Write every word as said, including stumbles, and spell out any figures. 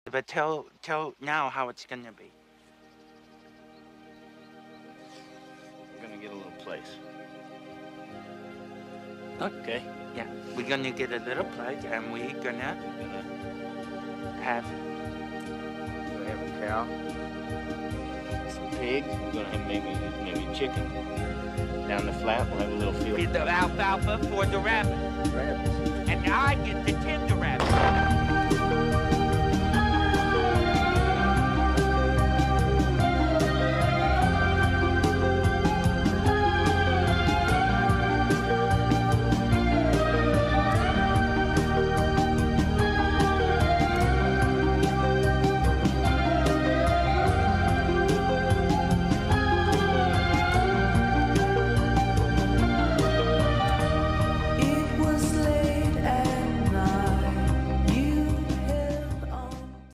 But tell, tell now how it's gonna be. We're gonna get a little place. Okay. Yeah, we're gonna get a little place, and we're gonna We're gonna have. we'll have a cow, some pigs. We're gonna have maybe maybe chicken. Down the flat, we'll have a little field. Feed the alfalfa for the rabbits. Rabbits. And I get to tend the rabbits.